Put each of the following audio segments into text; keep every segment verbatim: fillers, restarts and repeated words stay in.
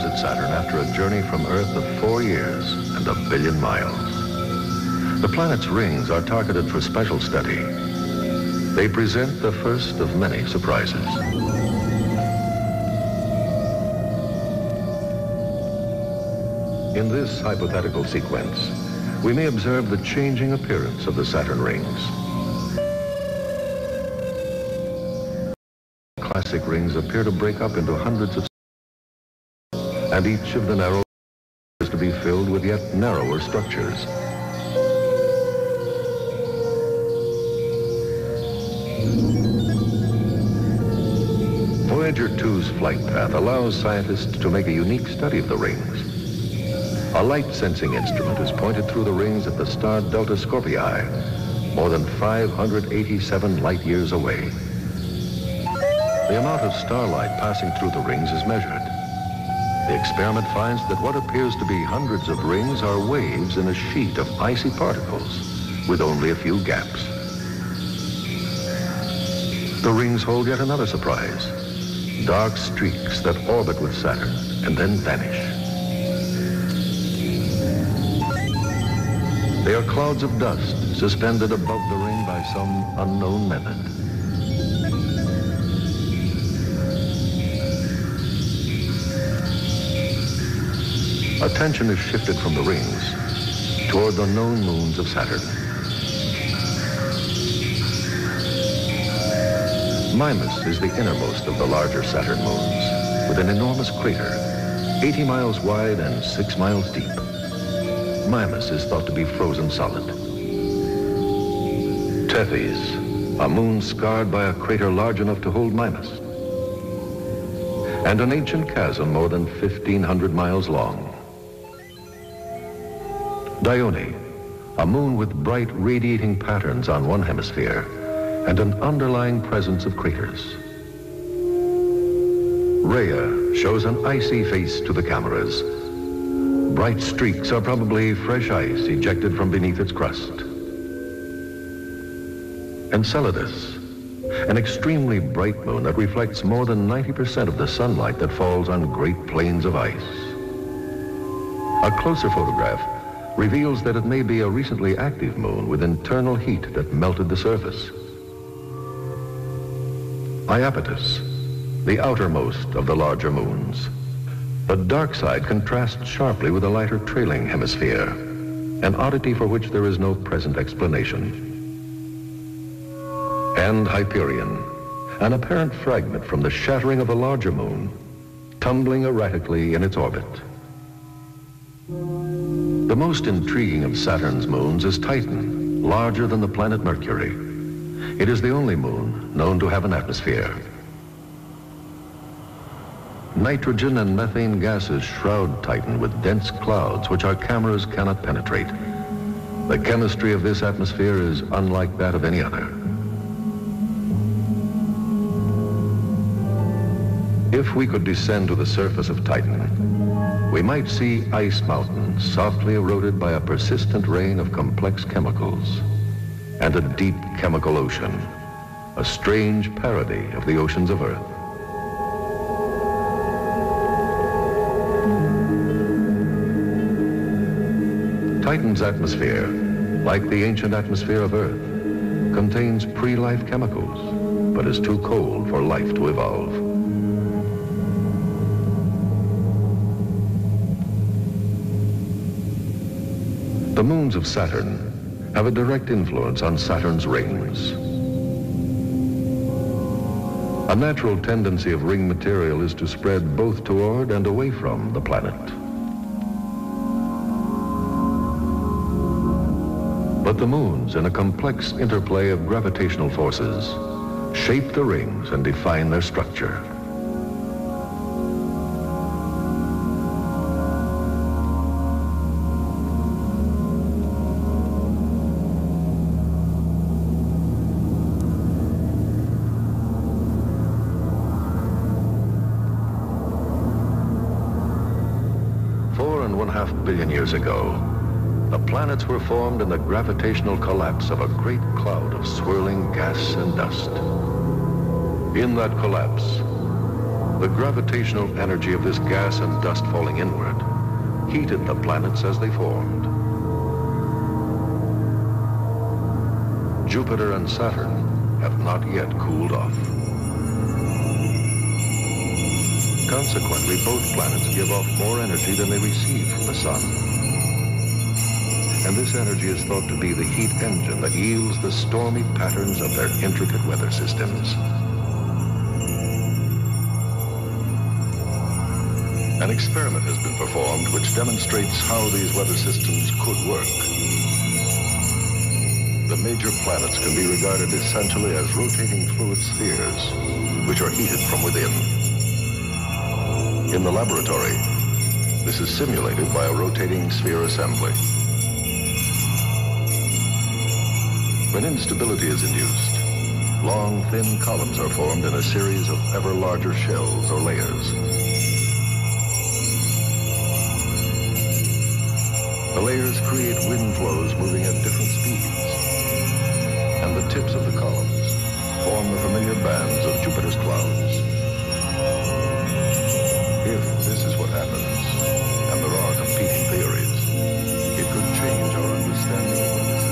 visit Saturn after a journey from Earth of four years and a billion miles. The planet's rings are targeted for special study. They present the first of many surprises. In this hypothetical sequence, we may observe the changing appearance of the Saturn rings. Classic rings appear to break up into hundreds of, and each of the narrow is to be filled with yet narrower structures. Voyager two's flight path allows scientists to make a unique study of the rings. A light-sensing instrument is pointed through the rings at the star Delta Scorpii, more than five hundred eighty-seven light-years away. The amount of starlight passing through the rings is measured. The experiment finds that what appears to be hundreds of rings are waves in a sheet of icy particles with only a few gaps. The rings hold yet another surprise: dark streaks that orbit with Saturn and then vanish. They are clouds of dust suspended above the ring by some unknown method. Attention is shifted from the rings toward the known moons of Saturn. Mimas is the innermost of the larger Saturn moons, with an enormous crater, eighty miles wide and six miles deep. Mimas is thought to be frozen solid. Tethys, a moon scarred by a crater large enough to hold Mimas, and an ancient chasm more than fifteen hundred miles long. Dione, a moon with bright radiating patterns on one hemisphere and an underlying presence of craters. Rhea shows an icy face to the cameras. Bright streaks are probably fresh ice ejected from beneath its crust. Enceladus, an extremely bright moon that reflects more than ninety percent of the sunlight that falls on great plains of ice. A closer photograph reveals that it may be a recently active moon with internal heat that melted the surface. Iapetus, the outermost of the larger moons. The dark side contrasts sharply with the lighter trailing hemisphere, an oddity for which there is no present explanation. And Hyperion, an apparent fragment from the shattering of a larger moon, tumbling erratically in its orbit. The most intriguing of Saturn's moons is Titan, larger than the planet Mercury. It is the only moon known to have an atmosphere. Nitrogen and methane gases shroud Titan with dense clouds which our cameras cannot penetrate. The chemistry of this atmosphere is unlike that of any other. If we could descend to the surface of Titan, we might see ice mountains softly eroded by a persistent rain of complex chemicals, and a deep chemical ocean, a strange parody of the oceans of Earth. Titan's atmosphere, like the ancient atmosphere of Earth, contains pre-life chemicals, but is too cold for life to evolve. The moons of Saturn have a direct influence on Saturn's rings. A natural tendency of ring material is to spread both toward and away from the planet. But the moons, in a complex interplay of gravitational forces, shape the rings and define their structure. Four and one half billion years ago, the planets were formed in the gravitational collapse of a great cloud of swirling gas and dust. In that collapse, The gravitational energy of this gas and dust falling inward heated the planets as they formed. Jupiter and Saturn have not yet cooled off. Consequently, both planets give off more energy than they receive from the sun. And this energy is thought to be the heat engine that yields the stormy patterns of their intricate weather systems. An experiment has been performed which demonstrates how these weather systems could work. The major planets can be regarded essentially as rotating fluid spheres, which are heated from within. In the laboratory, this is simulated by a rotating sphere assembly. When instability is induced, long, thin columns are formed in a series of ever larger shells or layers. The layers create wind flows moving at different speeds, and the tips of the columns form the familiar bands of Jupiter's clouds. If this is what happens, and there are competing theories, it could change our understanding of weather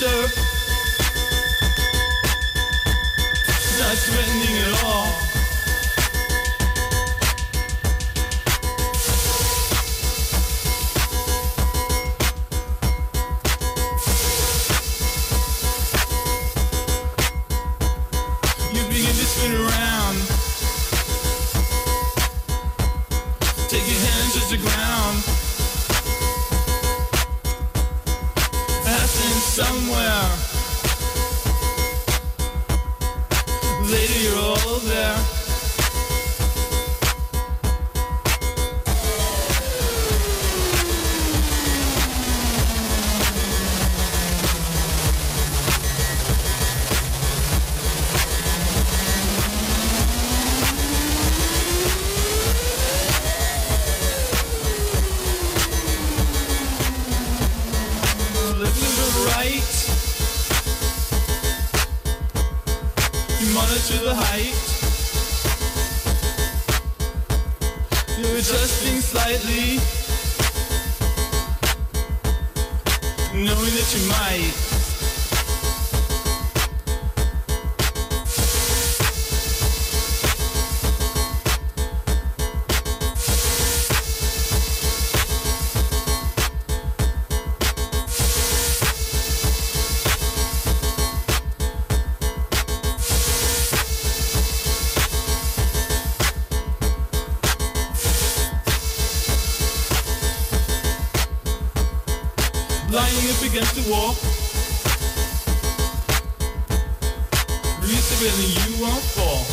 center. It's not threatening at all. You begin to spin around. Take your hands to the ground. Passing somewhere. Lady, you're all there. To the height, you're adjusting slightly, knowing that you might. Lying up against the wall, release the feeling you won't fall.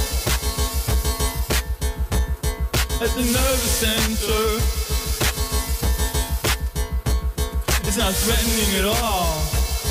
At the nervous center, it's not threatening at all.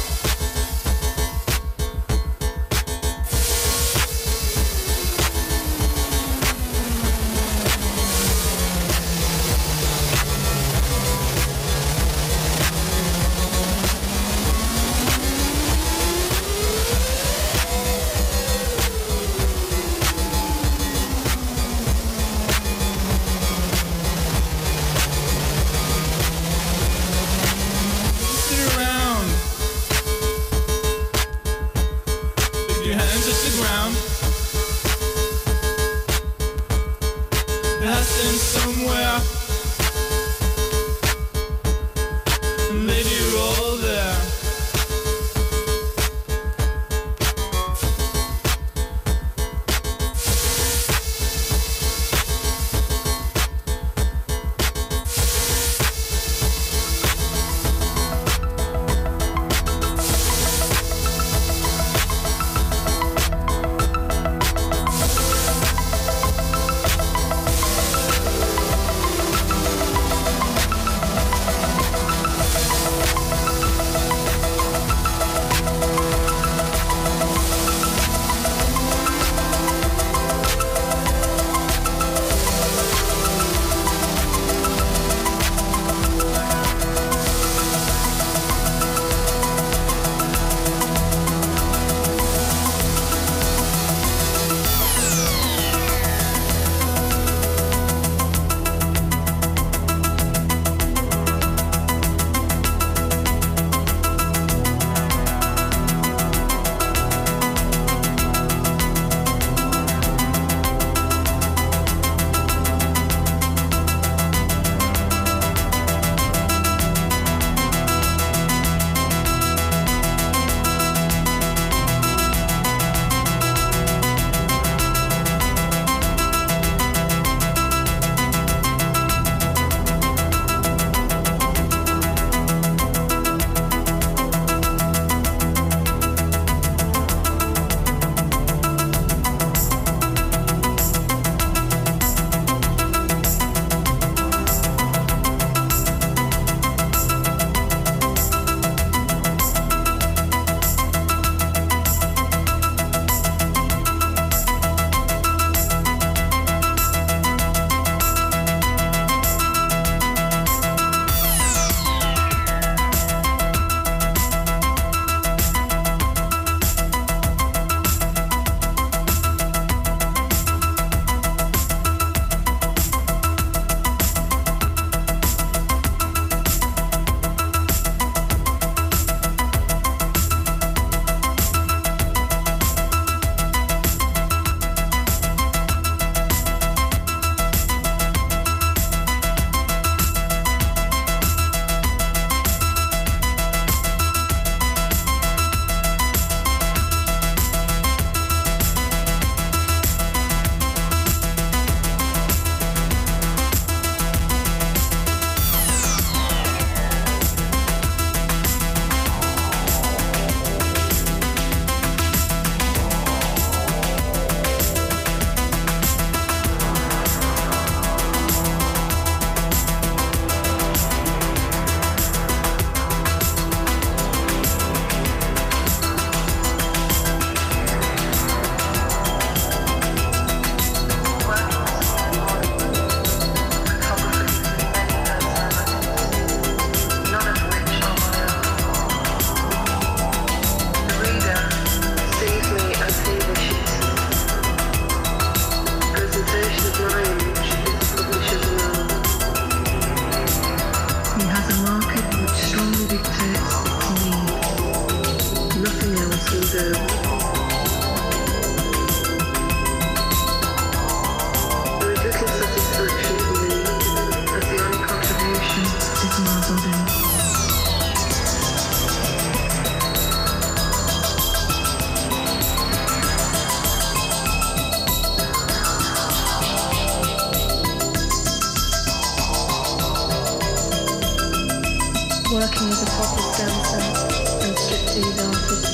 Passing somewhere, lady, you're all there. working as a topless dancer and striptease artist.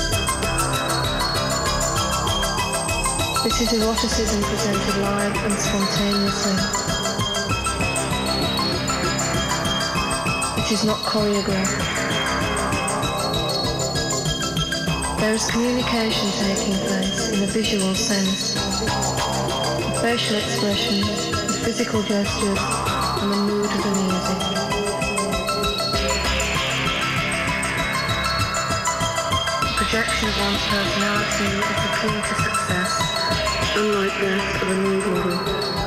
This is eroticism presented live and spontaneously. It is not choreographed. There is communication taking place in a visual sense. The facial expression, the physical gestures, and the mood of the music. The projection of one's personality is the key to success, unlike that of a nude model.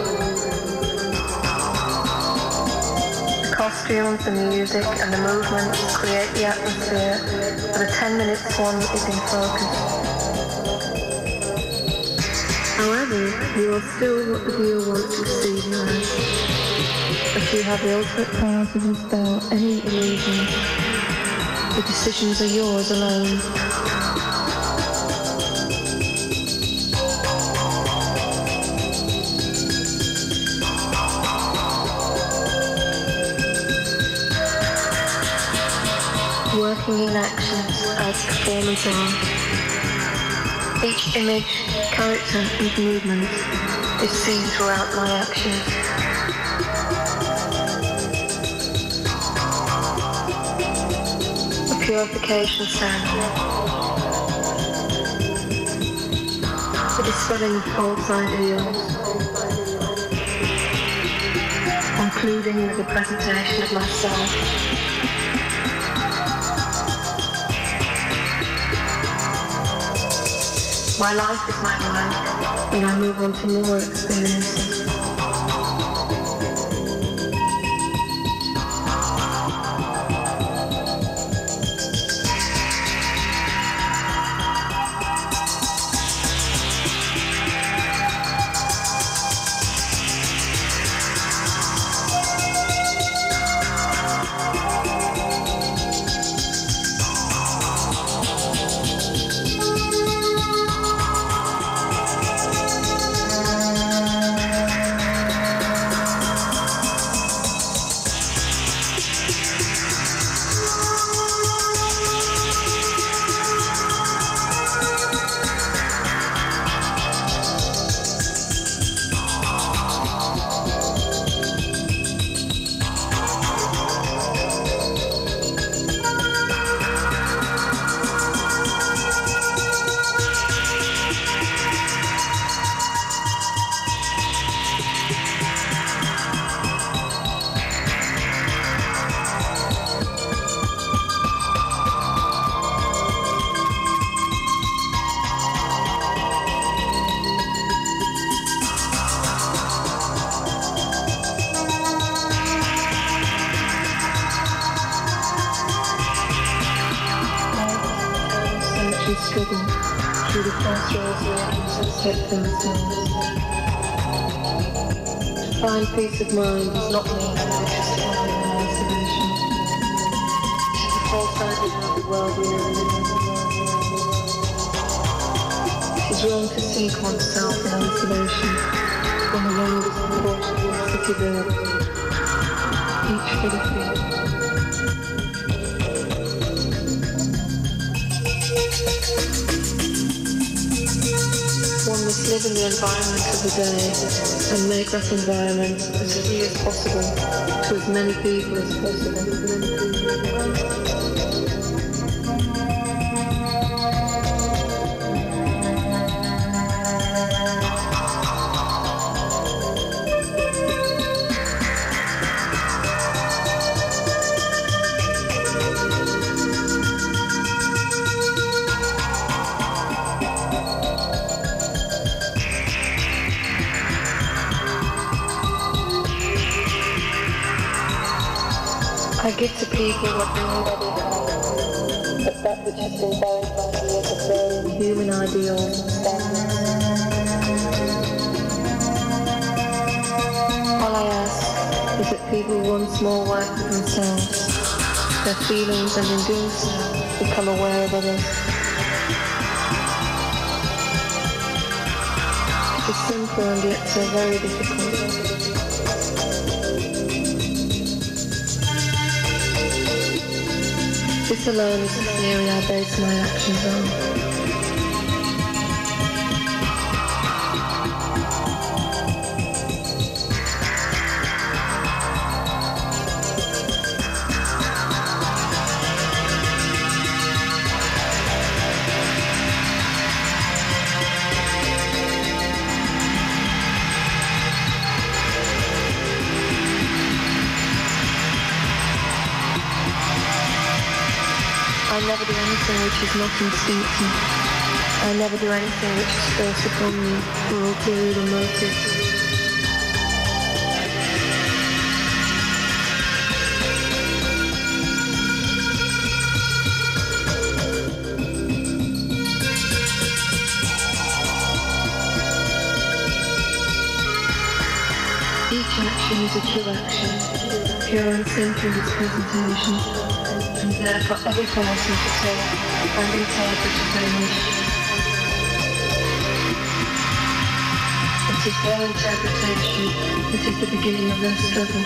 The costumes, the music, and the movements create the atmosphere, for the ten minutes one is in focus. However, you are still what the viewer wants to perceive you as. But you have the ultimate power to dispel any illusions. The decisions are yours alone. Working in actions as performance art. Each image, character and movement is seen throughout my actions. A purification ceremony. The dispelling of false ideals. Concluding with the presentation of myself. My life is my life, and I move on to more experiences. Struggle through the crossroads where answers set themselves. To find peace of mind does not mean religious time and isolation. It is a false idea of the world we live in. It is wrong to seek oneself in isolation when the world is unfortunately a city bird, each for the feet. One must live in the environment of the day and make that environment as free as possible to as many people as possible. I give to people what they already have, but that which has been buried by years of varying human ideals and standards. All I ask is that people once more work with themselves, their feelings, and in doing so, become aware of others. It is simple and yet so very difficult. This alone is the theory I base my actions on. I never do anything which is not instinctive. I never do anything which is forced upon me for ulterior motives. Each action is a true action, pure and simple in its presentation. And therefore every person to take and interpret as they wish. It is their interpretation that is the beginning of their struggle.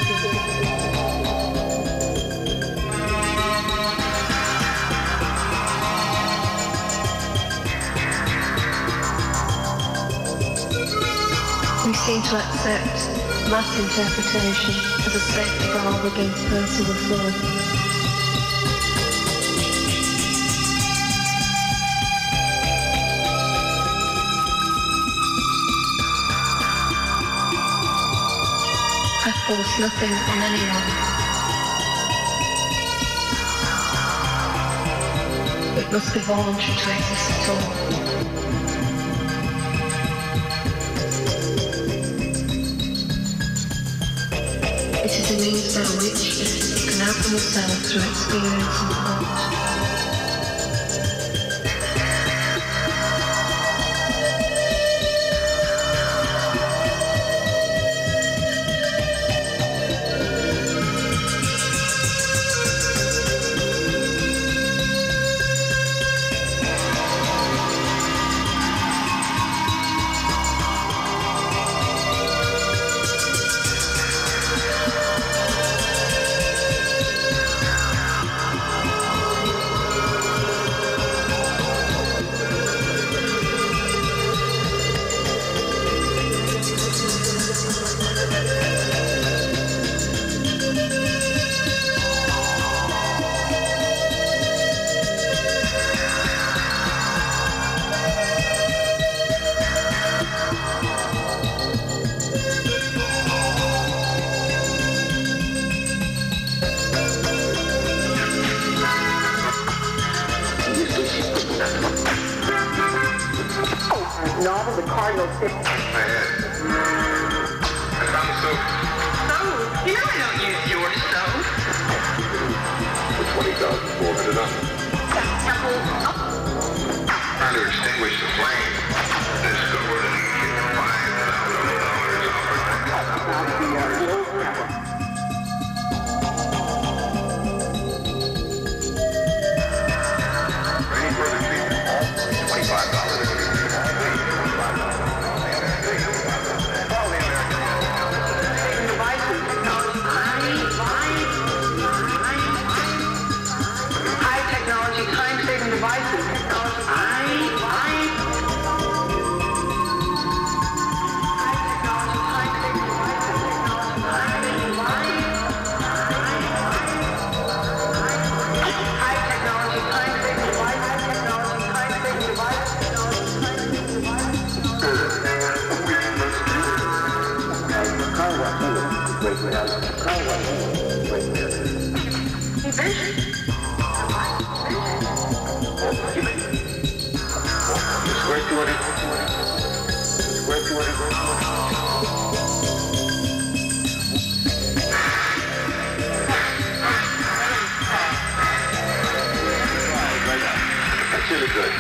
We seem to accept mass interpretation as a safety valve against personal fraud. I force nothing on anyone. It must be voluntary to exist at all. It is a means by which you can open yourself through experience and thought. Novel, the Cardinal Six. My head. I found the soap. Oh, you know I don't use your soap. For twenty thousand four hundred dollars. Trying to extinguish the flame. Discovered an five thousand dollars offered. For any further treatment, twenty-five dollars. Time-saving devices. I, I, That's really good.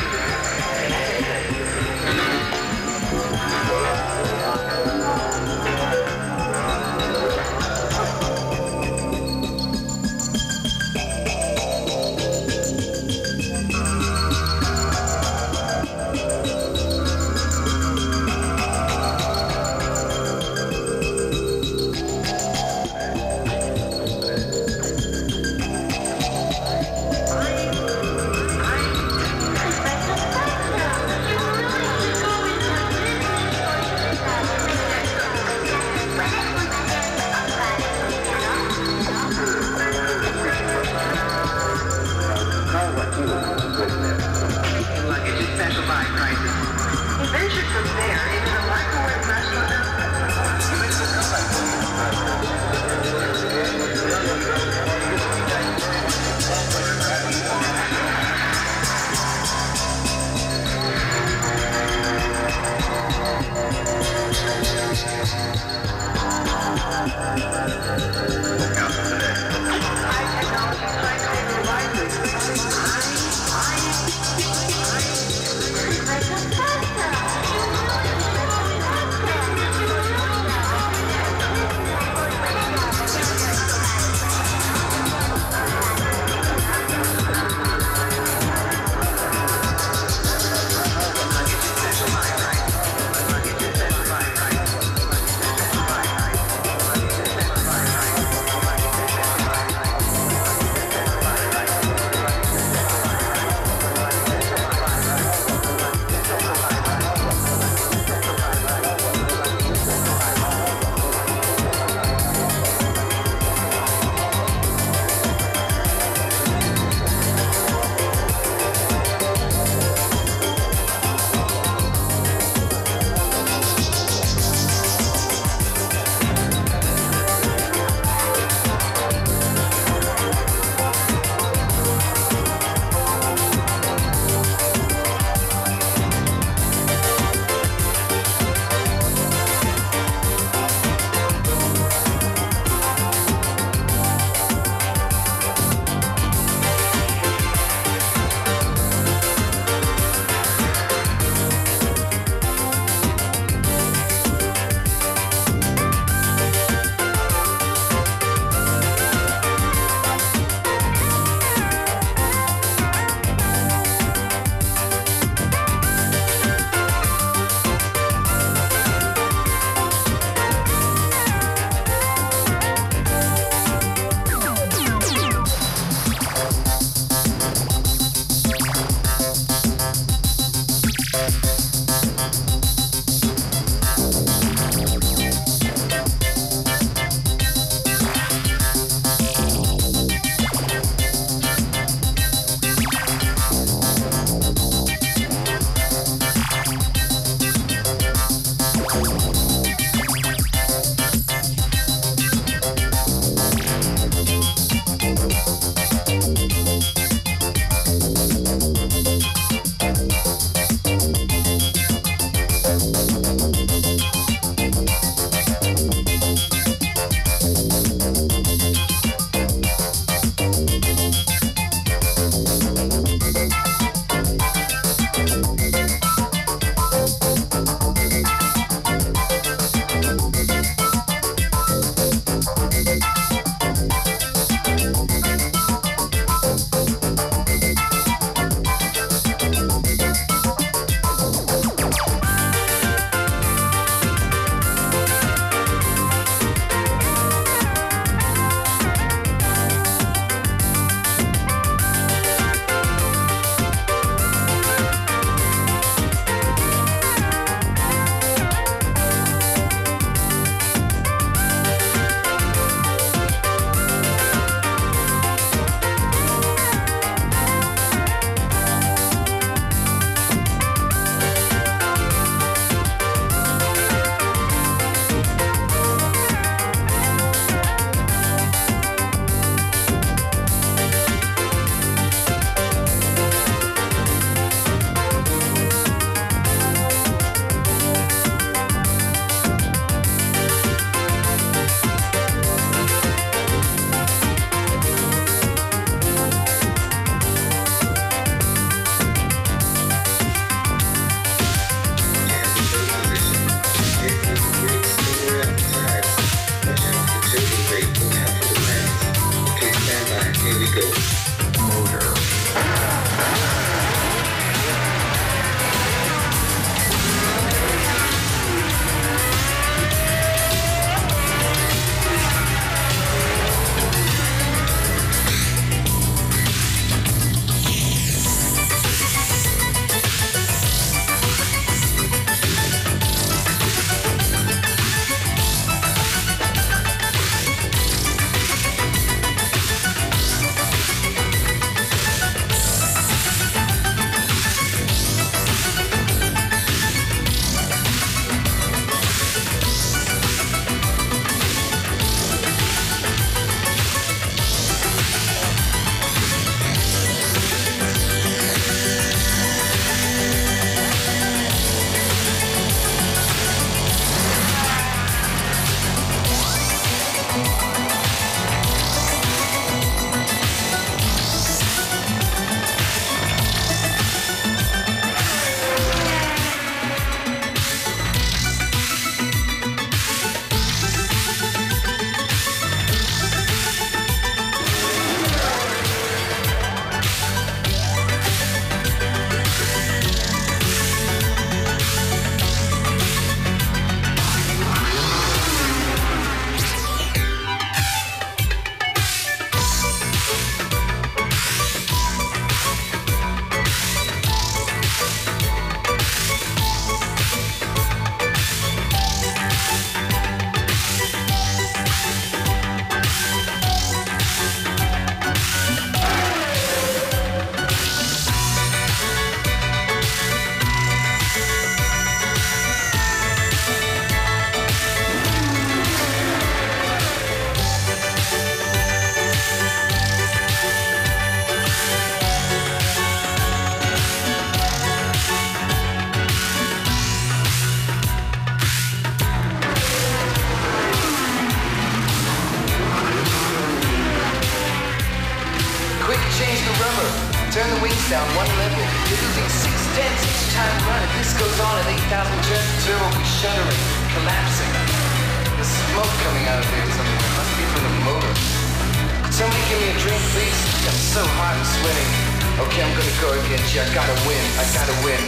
down one level. You're losing six tenths each time run. If this goes on at eight thousand turns, the turbo will be shuddering, collapsing. There's smoke coming out of there somewhere. Must be from the motor. Could somebody give me a drink, please? I'm so hot and sweating. Okay, I'm gonna go against you. I gotta win. I gotta win.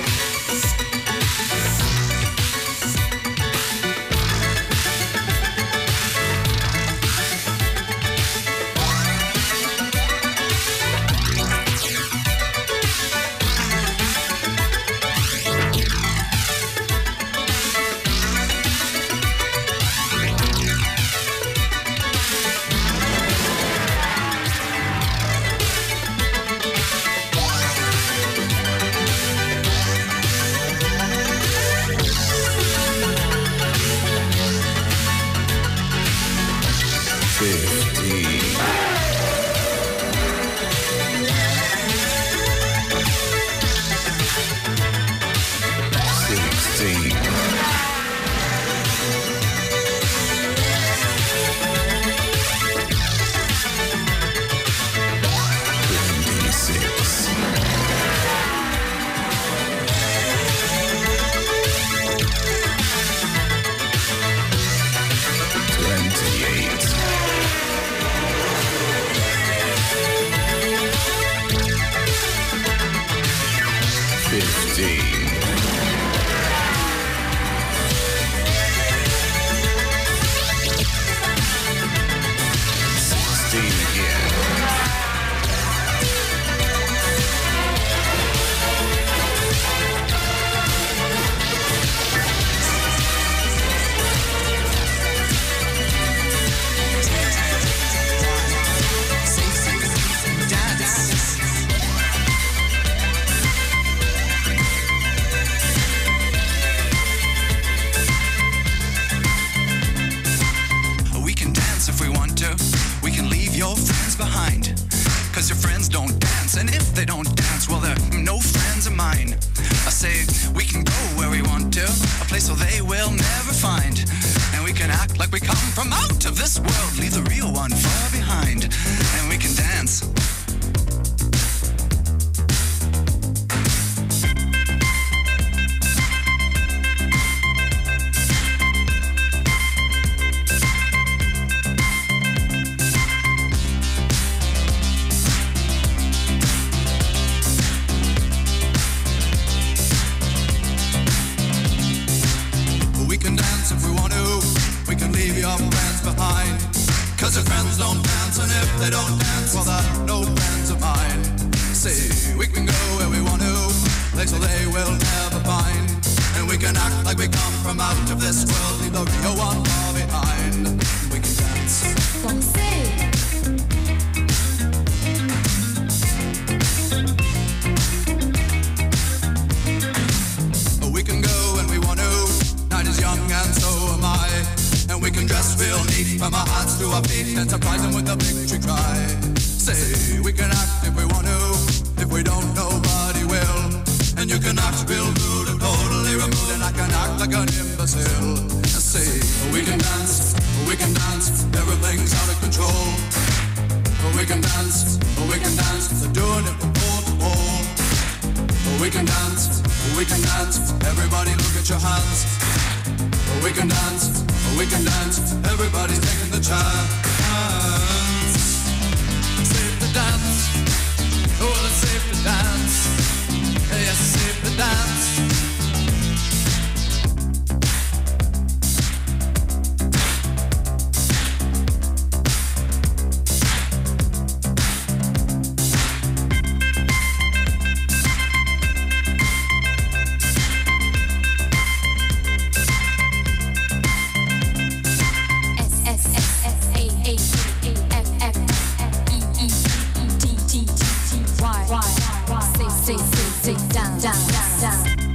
Say, say, say, say, down, down, down, down.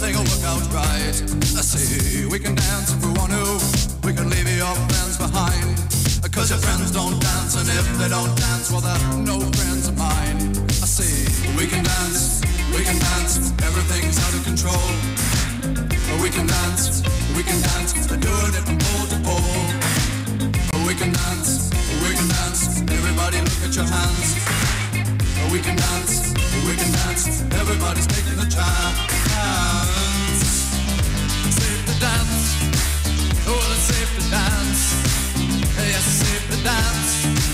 everything will work out right. I say we can dance if we want to. We can leave your friends behind. Cause your friends don't dance, and if they don't dance, well, they're no friends of mine. I say we can dance, we can dance, everything's out of control. We can dance, we can dance, they're doing it from pole to pole. We can dance, we can dance, everybody look at your hands. We can dance, we can dance, everybody's taking a chance. Safe to dance, oh, it's safe to dance. Yes, it's safe to dance.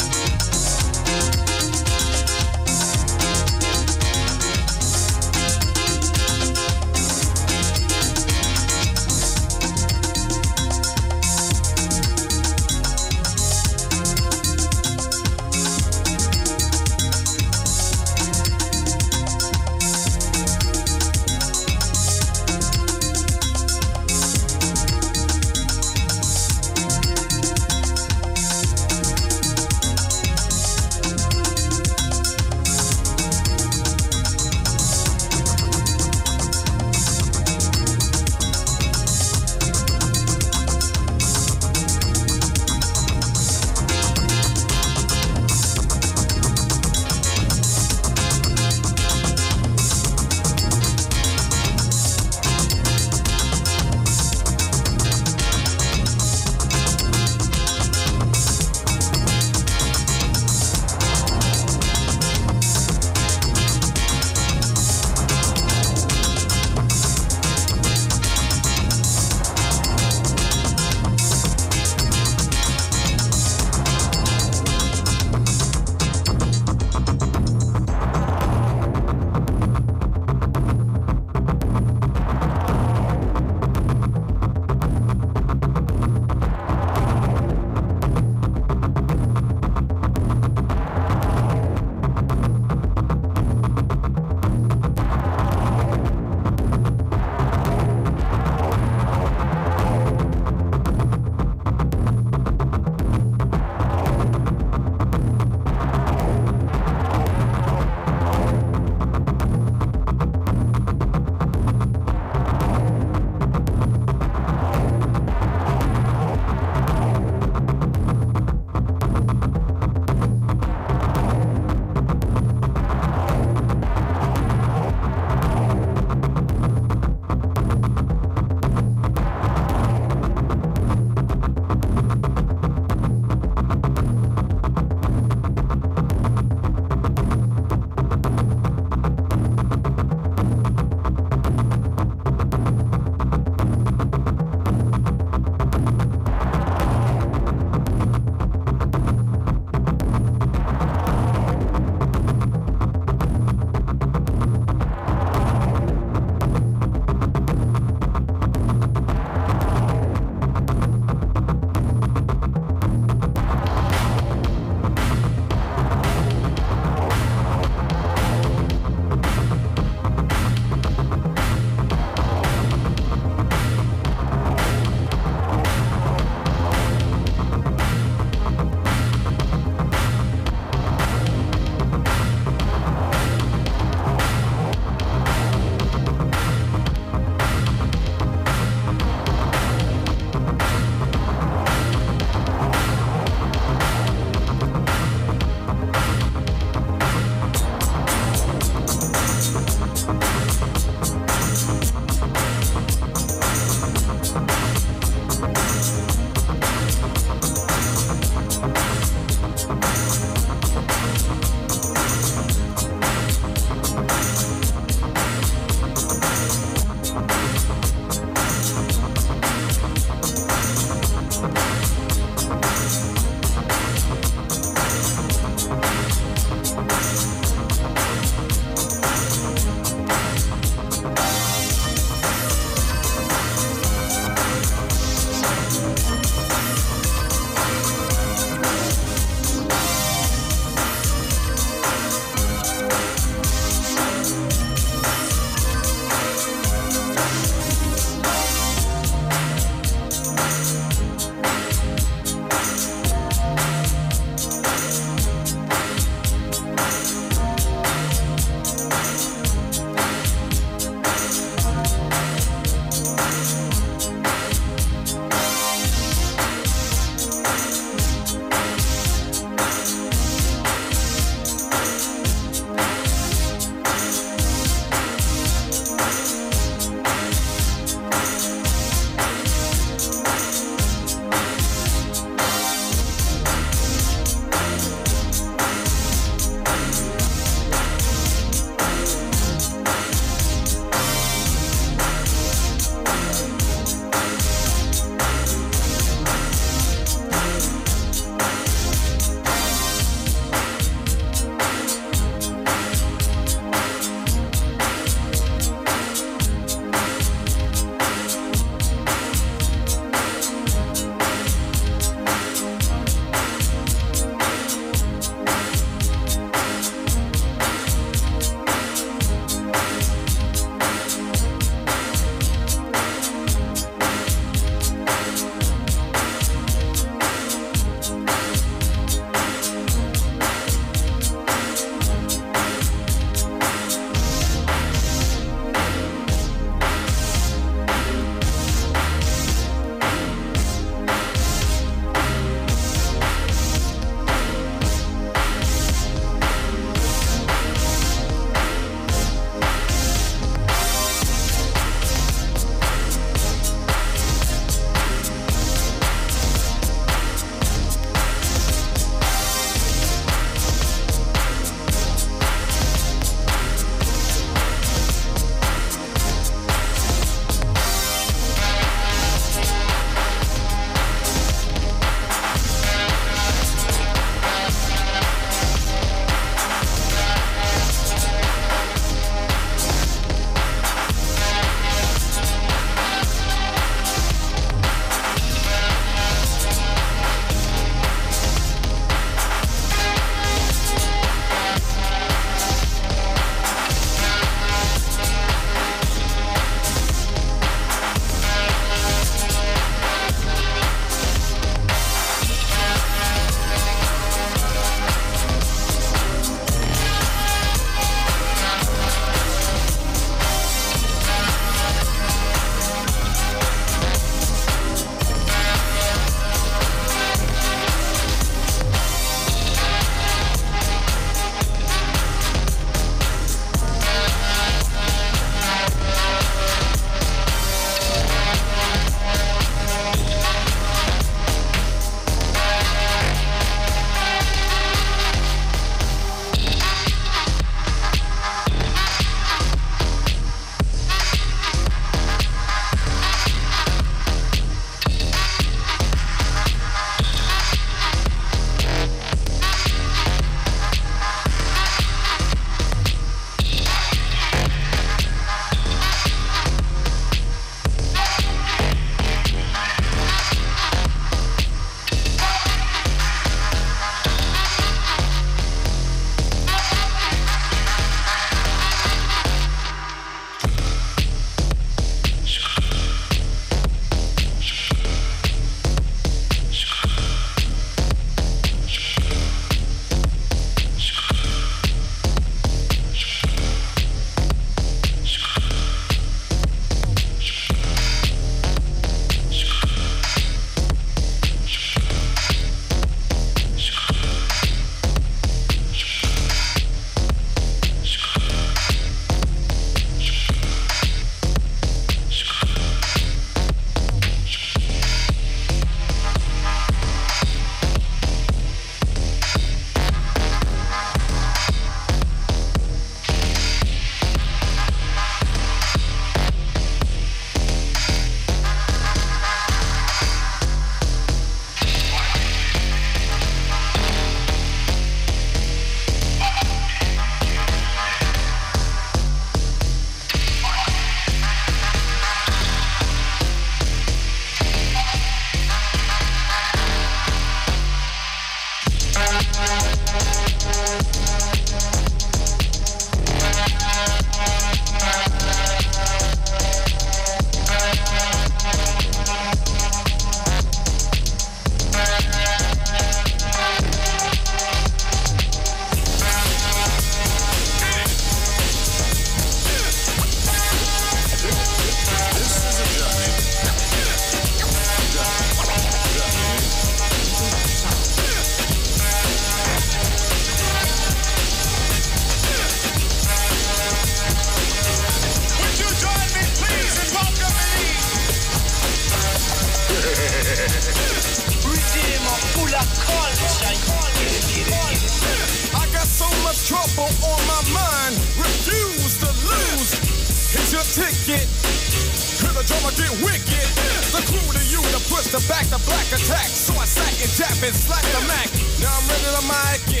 people on my mind refuse to lose. Here's your ticket. Hear the drummer get wicked. The crew to you to push the back the black attack. So I sack and jab and slack the Mac. Now I'm ready to mic it.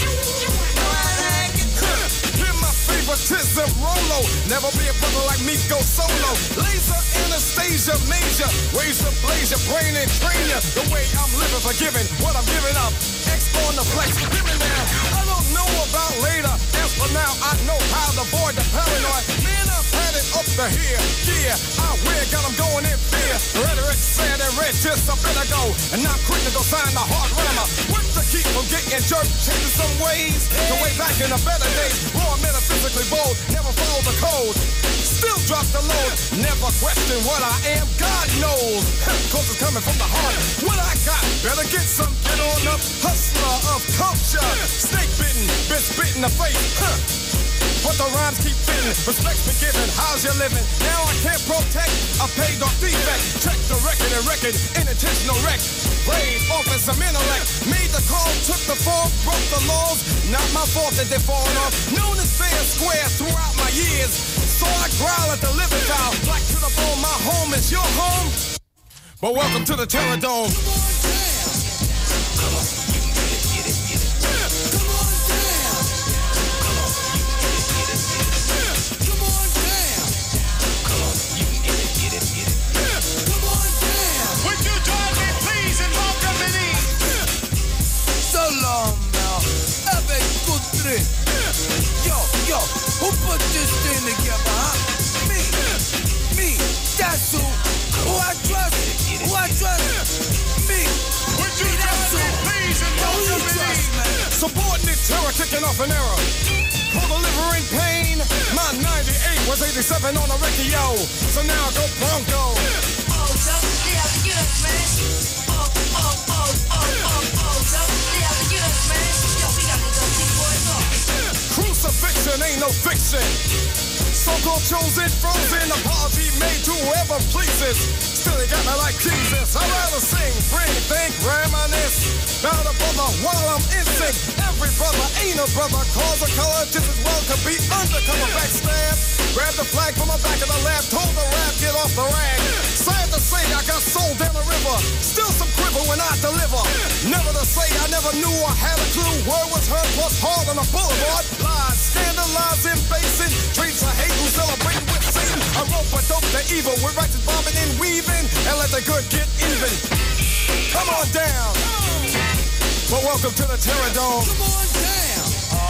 Hear my favoritism, Rolo. Never be a brother like me, go solo. Laser, Anastasia, major. Ways to blaze your brain and train ya. The way I'm living, forgiving what I'm giving up. X on the flex, give me now. I don't know about later. As for now, I know how to avoid the paranoid. Man, I've had it up to here. Yeah, I wear, got them going in fear. Rhetoric said and red, just a bit ago. And I'm quick to go sign the hard rammer. What to keep from getting jerked, changing some ways. The way back in the better days. Raw, metaphysically bold, never follow the code. Still drop the load, never question what I am, God knows. Cause it's coming from the heart. What I got, better get some, get on up. Hustler of culture, snake bitten, bitch bitten the face. Huh. But the rhymes keep fitting, respect's been given, how's you living? Now I can't protect a paid off defect. Check the record and record, unintentional wreck. Brain off and some intellect. Made the call, took the fall, broke the laws. Not my fault that they're falling off. Known as fair and square throughout my years. So I growl at the living foul. Black to the bone, my home is your home. But welcome to the Terror Dome. Yo, yo, who put this thing together, huh? Me, me, that's who, who I trust, who I trust, me, Would you me, that's who, please and yo, who you trust, man? Subordinate terror kicking off an error. Co-delivering pain. My ninety-eight was eighty-seven on the Ricky, yo. So now go Bronco. Oh, don't get out, get up, man. Oh, oh, oh, oh, oh, oh, don't get out, get up, man. Yo, we got to go see boys off. Crucifixion ain't no fiction. So-called chosen, frozen, apology made to whoever pleases. Still they got me like Jesus. I'd rather sing, bring, think, reminisce about a brother while I'm in sync. Every brother ain't a brother. Cause a color just as well could be undercover backstab. Grab the flag from the back of the lab. Told the rap, get off the rag. Sad to say, I got sold down the river. Still some quiver when I deliver. Never to say I never knew I had a clue. Word was heard, was hard on the boulevard. Lies, scandalizing, basing. Streets of hate who celebrating with Satan. I rope a dope to evil with righteous bobbing and weaving. And let the good get even. Come on down. Well, welcome to the Terror Dome. Come on down.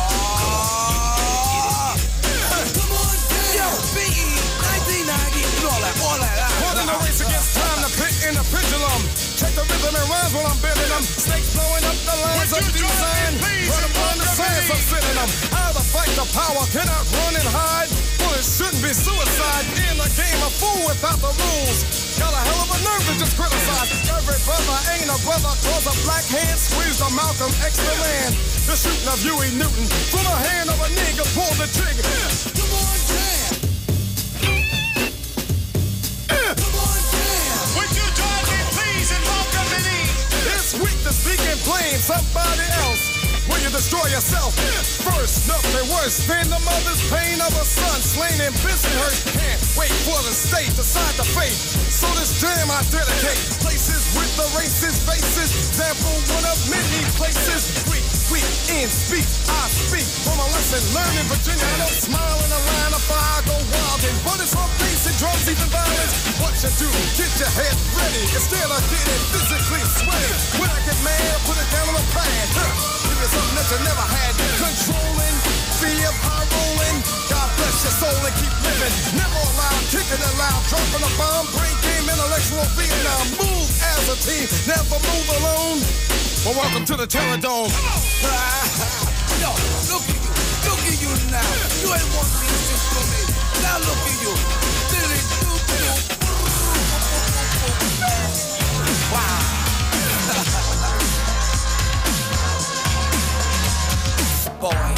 Uh, come on down. Yo, B E, nineteen ninety, all that, all that. More than the race against time, the pit in the pendulum. Check the rhythm and rhymes while I'm bending them. Snakes blowing up the lines of design. Run upon the science, I'm sitting them. How to fight the power, cannot run and hide. Well, it shouldn't be suicide. In the game, a fool without the rules. Got a hell of a nerve to just criticize. Every brother ain't a brother, cause a black hand squeezed a Malcolm X the man. The shooting of Huey Newton from the hand of a nigga pulled the trigger. Come on down. Come on down. Would you join me, please, and welcome me? It's weak to speak and blame somebody else. Will you destroy yourself? First, nothing worse than the mother's pain of a son slain in Bensonhurst. Can't wait for the state to decide the fate. So this jam I dedicate. Places with the racist faces. Example one of many places. Weak, weak in speech. I speak from a lesson learned in Virginia. I don't smile in a line of fire. Go wild and bullets from basic drugs, even violence. What you do? Get your head ready. Instead of getting physically sweaty. When I get mad, put it down on the pad. Huh. Something that you never had. Controlling, fear, high rolling. God bless your soul and keep living. Never allowed, kicking it loud, dropping a bomb, brain game, intellectual Vietnam. Move as a team, never move alone. Well, welcome to the Terror Dome. Yo, look at you, look at you now. You ain't want this shit from me. Now look at you. Wow. Boy.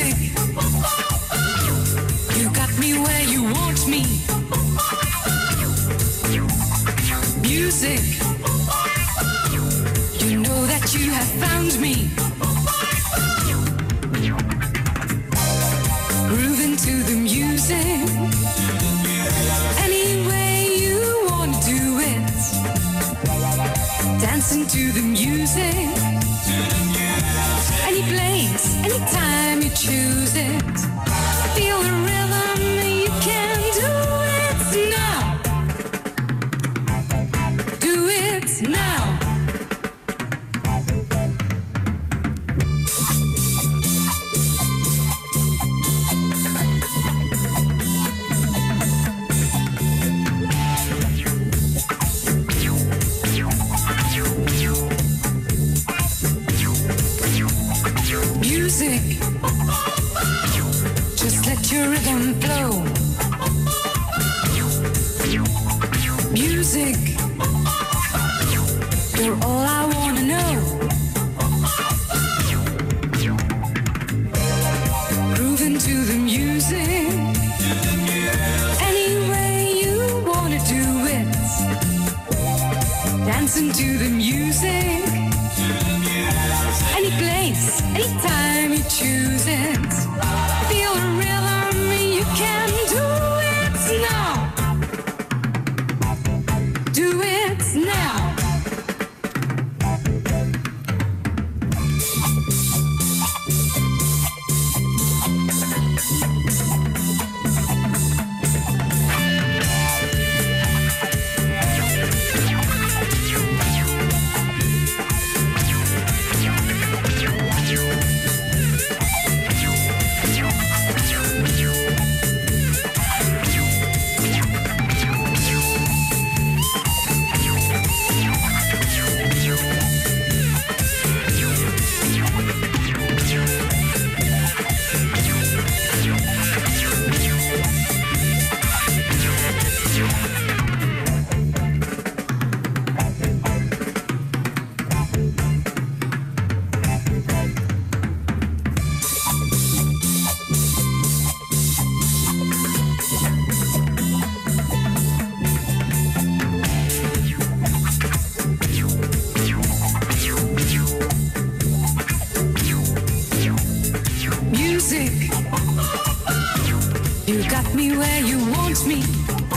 Music, you got me where you want me. Music, you know that you have found me. Grooving to the music, any way you want to do it. Dancing to the music, any place, anytime you choose it. Feel the rhythm, you can do it now. Do it now. Music, just let your rhythm flow. Music, you're all I wanna know. Grooving to the music, any way you wanna do it. Dancing to the music, any place, anytime you choose it. Feel the rhythm, you can do it now. Do it now. Music, you got me where you want me.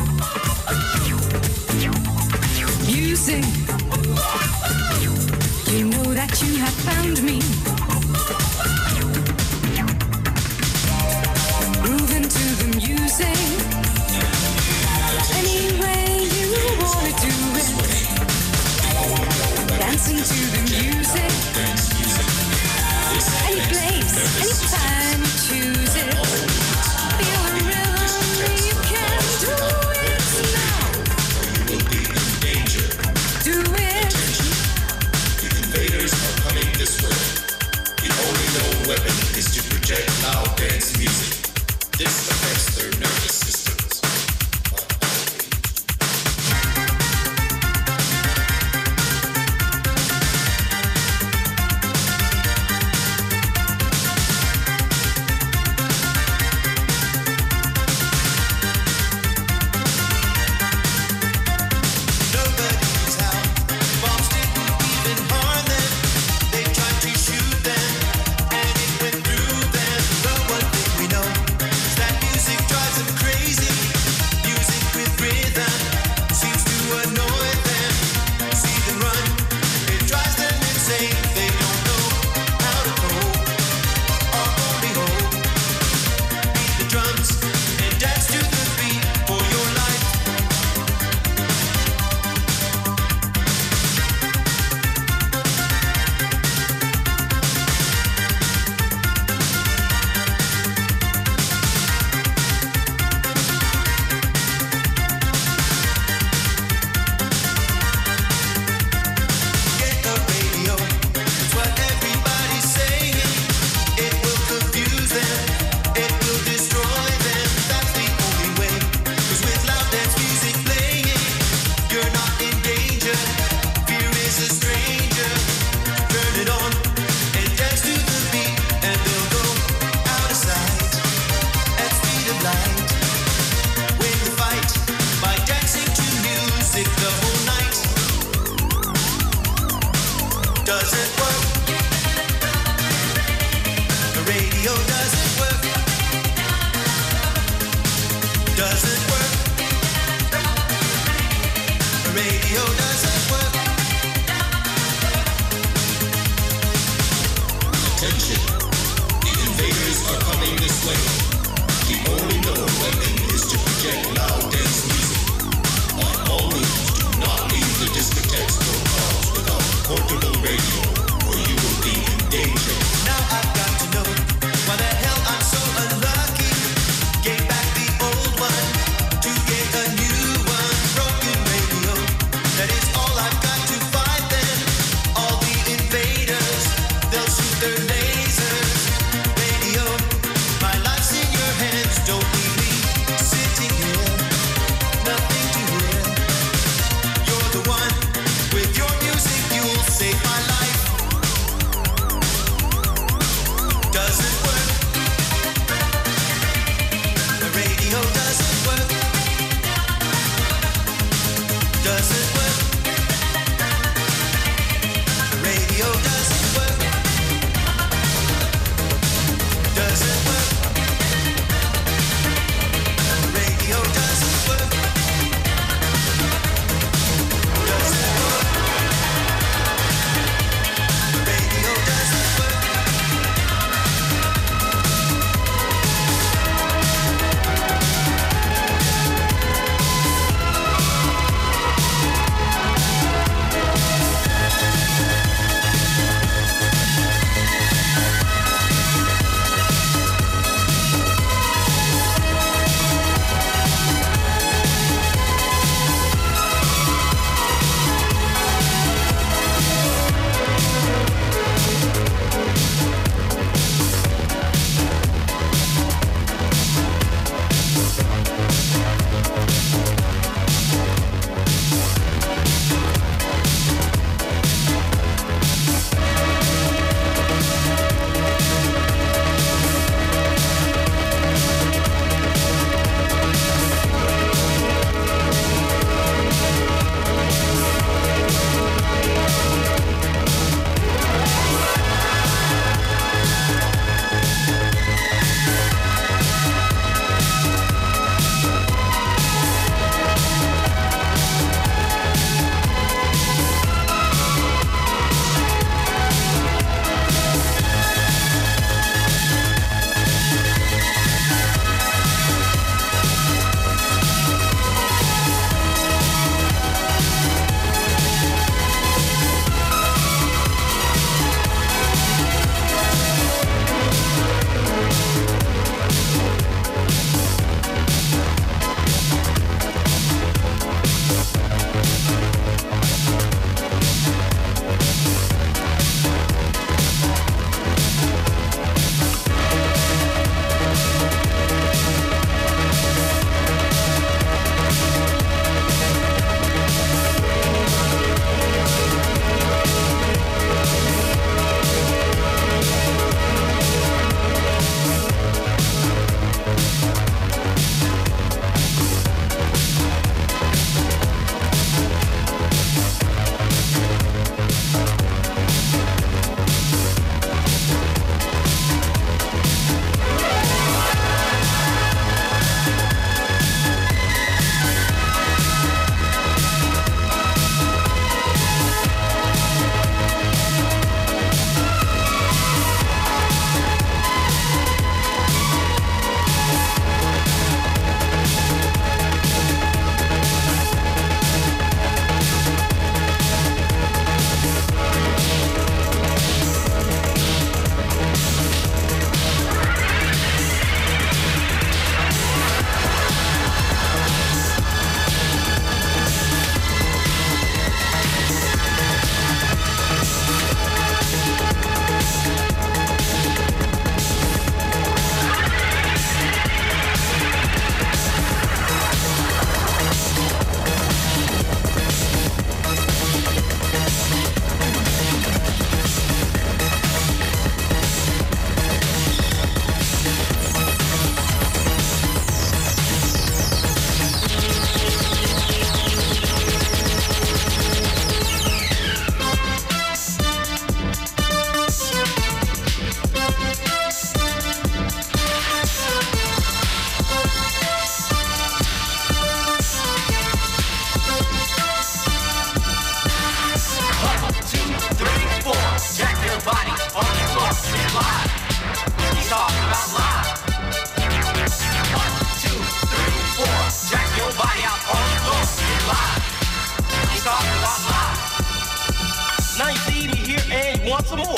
Music, you know that you have found me. Grooving to the music, any way you wanna do it. Dancing to the music, any place, anytime you choose it. Feel the rhythm, you can do it now. You will be in danger. Do it. Attention. The invaders are coming this way. The only known weapon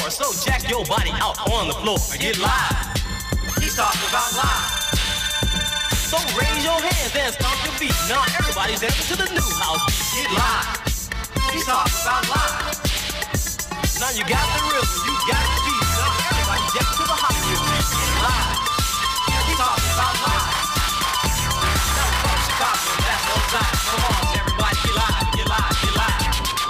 So jack your body out on the floor and get live. He's talking about live. So raise your hands and stomp your feet. Now everybody's dancing to the new house beat. Get live. He's talking about live. Now you got the rhythm, you got the beat. Now everybody dancing to the hot beat. Get live. He's talking about live. Now from Chicago, that's no time. Come on, everybody, get live, get live, get live.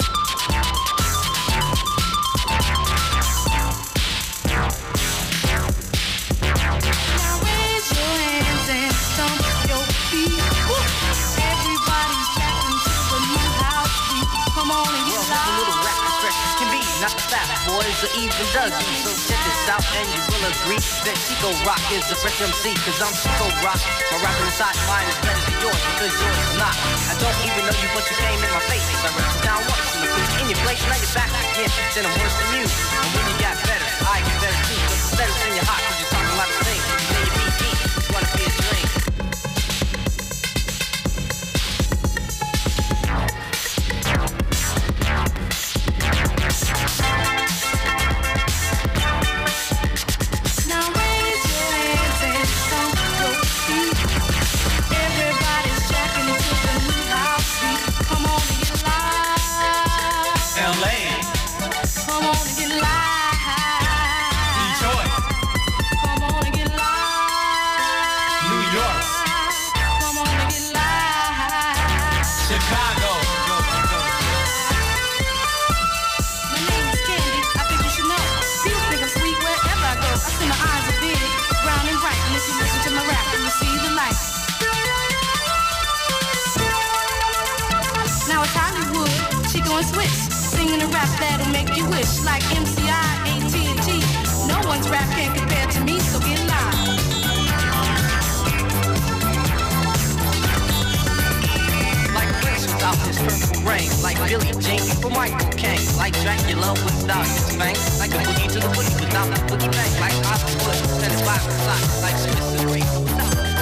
Now raise your hands and stomp your feet. Woo! Everybody's jacking to the new house beat. Come on and get live. A little rap refreshing can be, not the fat boys or even Dougie. So check this out and you will agree that Chico Rock is the fresh M C. Cause I'm Chico Rock. My rapping inside mine is better than yours because yours is not. I don't even know you but you came in my face. I wrote you down once and put you in your place. Now you're back again. Then I'm worse than you. And when you got better, I get better too. Cause instead of saying you're hot cause you're talking about a thing. Then you beat me. You wanna be a drink. Now raise your hands and stomp your feet. Everybody's jacking to the new house beat. Come on and get live. L A, Come on and get live. Detroit, Come on and get live. New York, Come on and get live. Chicago. My name is Candy. I think you should know. People think I'm sweet wherever I go. I see my eyes are big, brown and bright. And if you listen to my rap, then you see the light. Now it's Hollywood, Chico and Switch, singing a rap that'll make you wish. Like M C I, A T and T. No one's rap can compare to me, so get live. Like Prince without his purple rain. Like Billy Jean for Michael Caine. Like Dracula without his fangs. Like a boogie to the boogie without the boogie bang. Like Hollywood and his five socks. Like Smith and Reed without the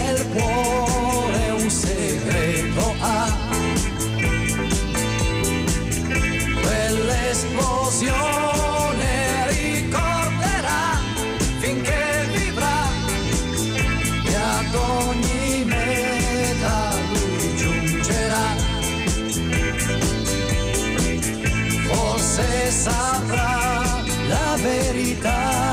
nel cuore un segreto ha, quell'esplosione ricorderà finché vivrà e ad ogni meta lui giungerà, forse saprà la verità.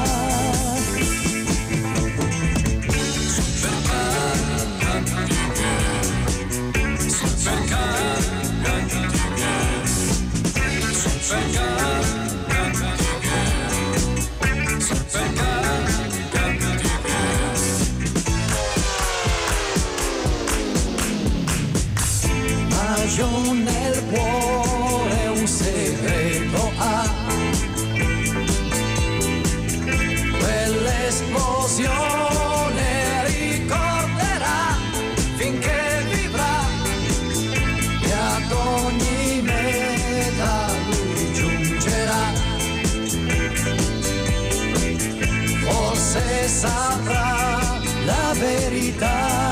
Ma io nel cuore un segreto ha, quell'esplosione ricorderà finché vivrà e ad ogni meta lui giungerà, forse saprà la verità.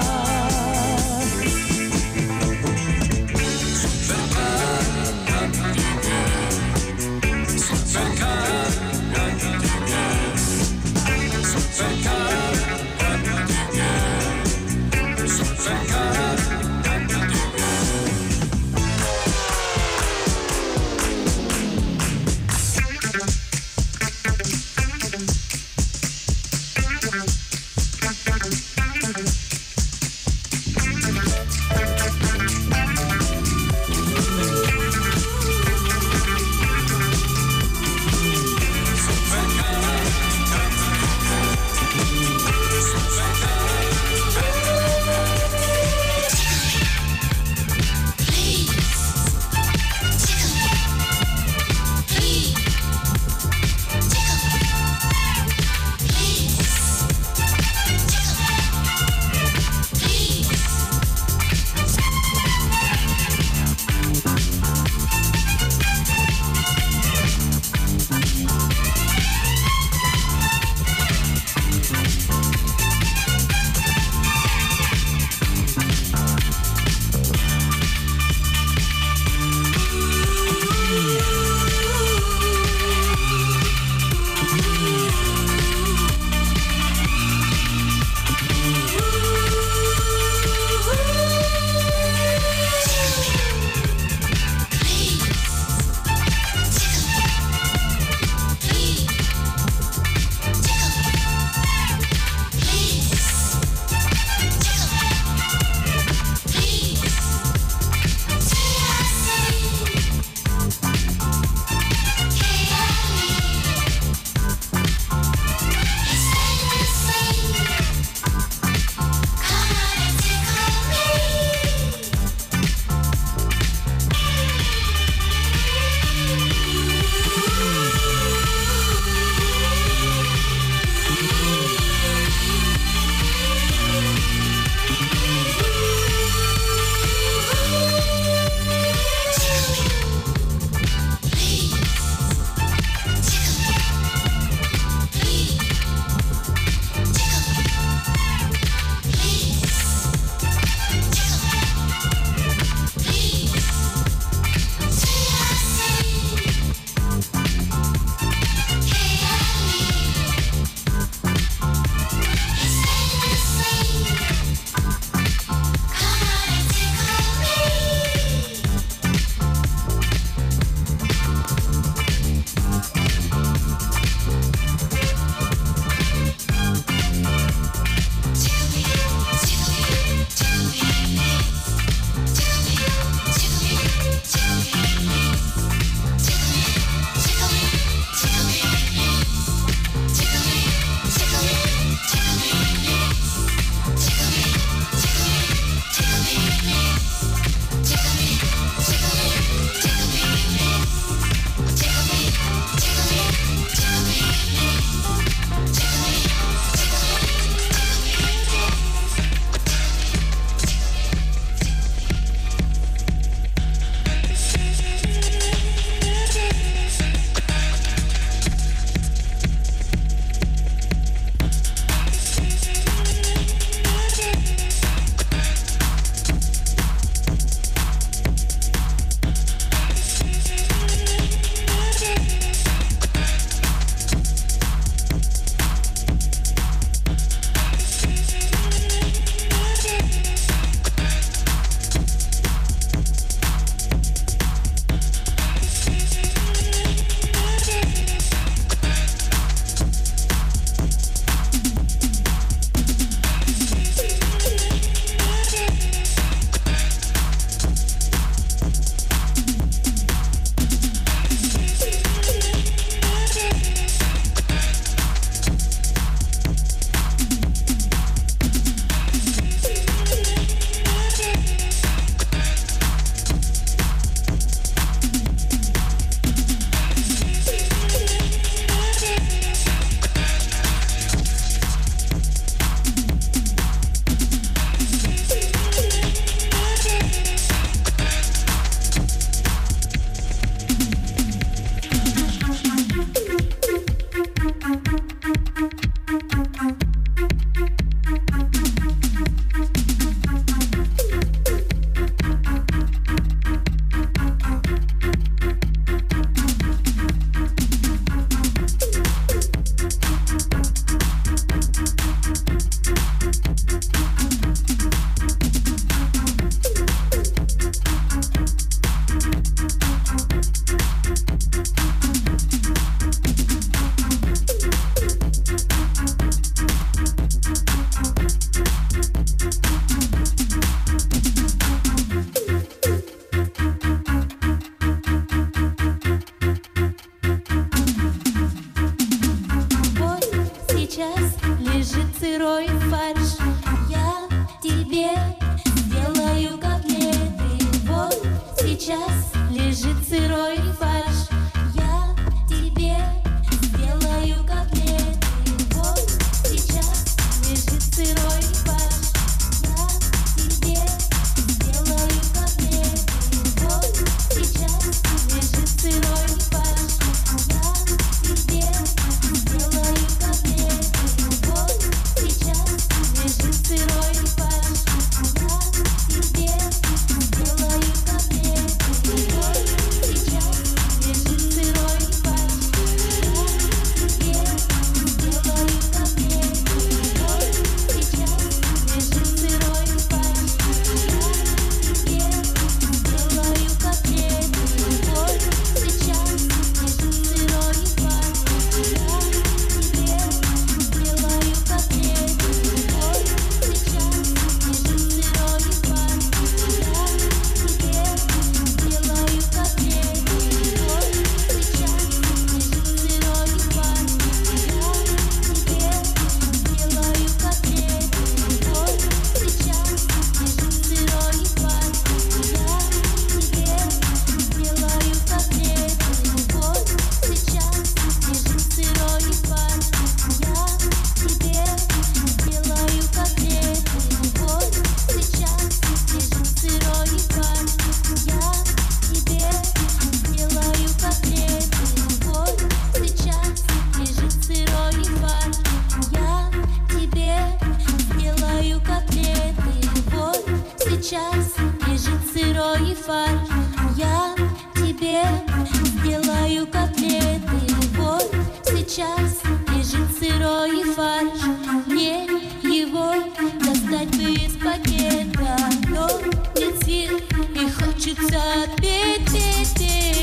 фарш. Я тебе сделаю котлеты. Вот сейчас лежит сырой фарш. Мне его достать бы из пакета, но нет сил и хочется петь, петь, петь.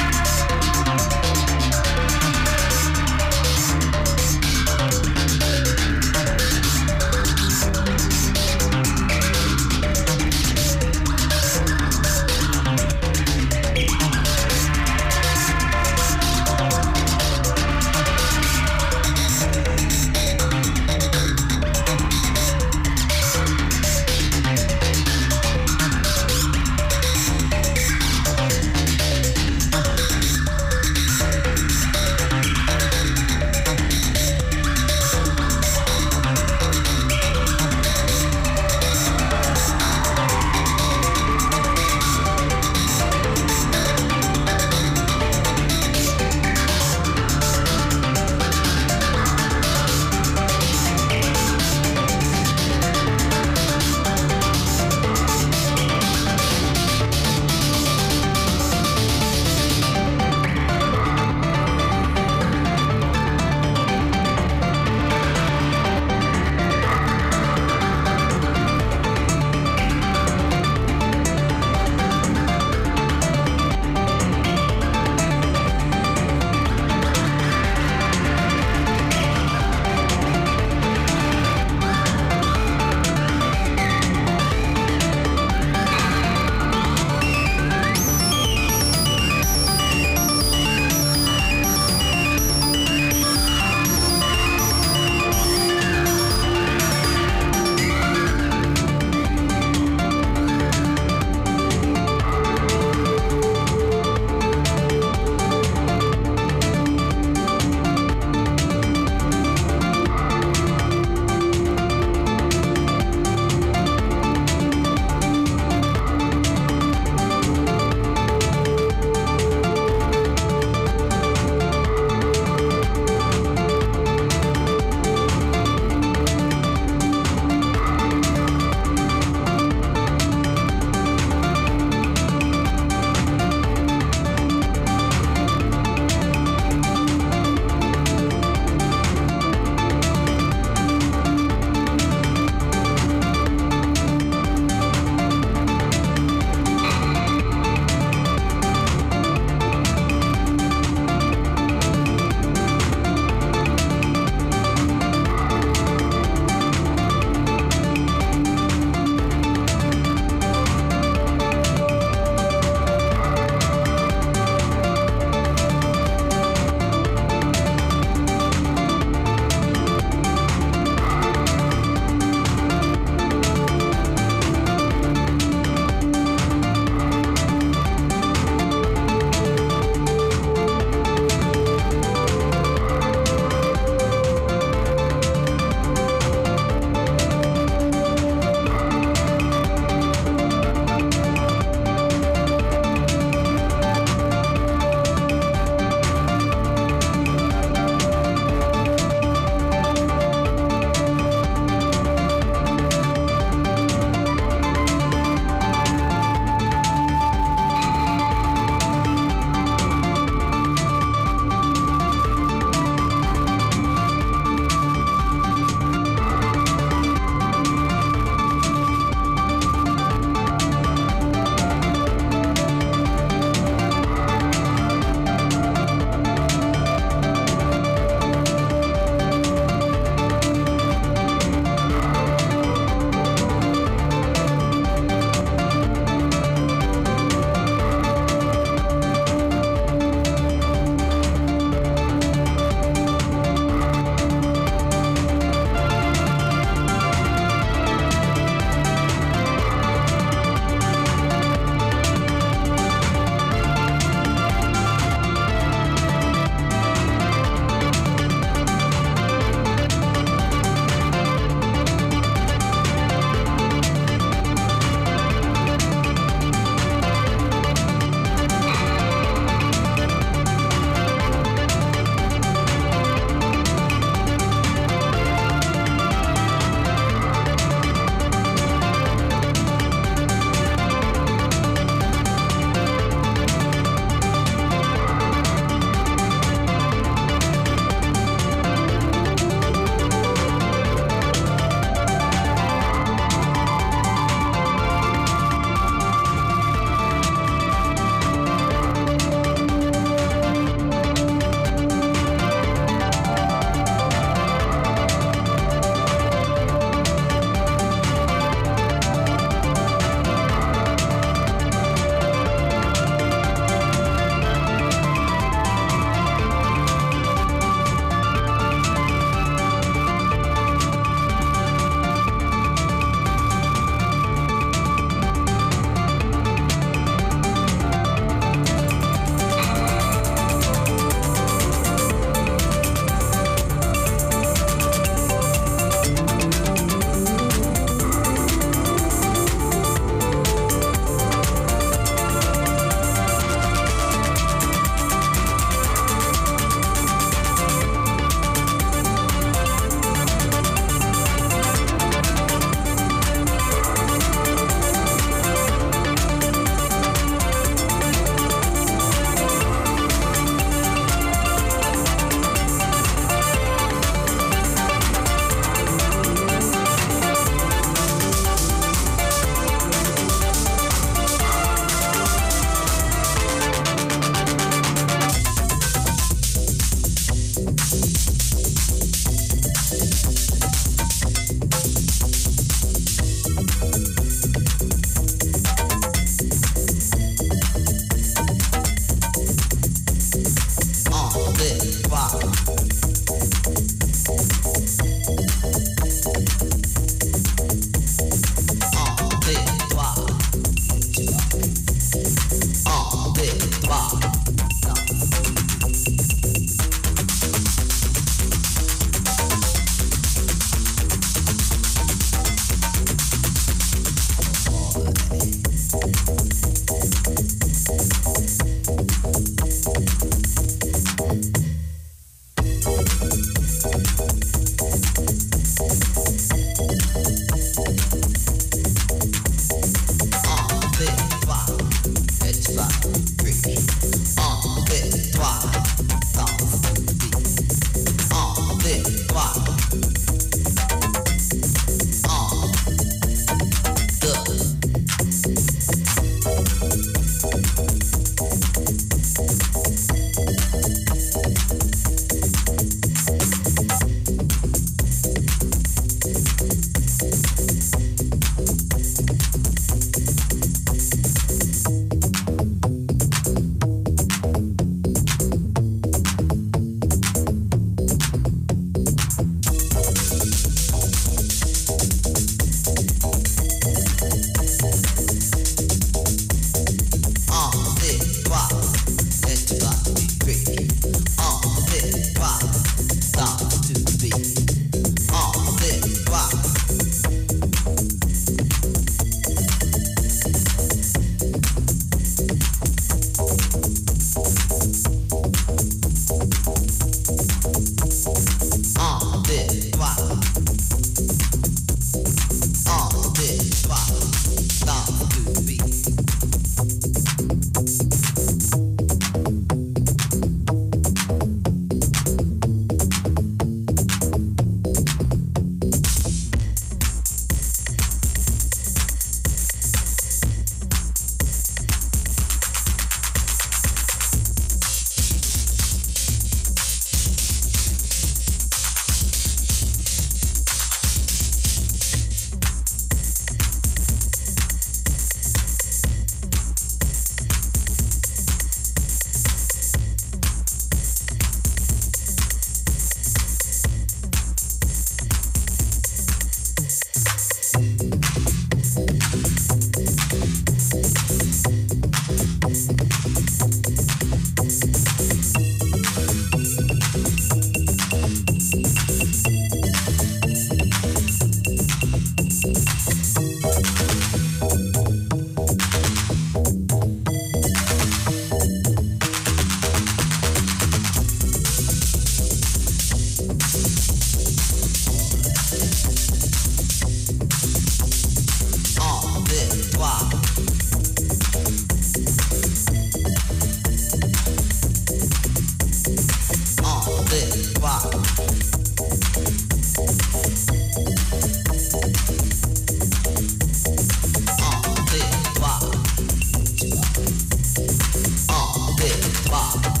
hop.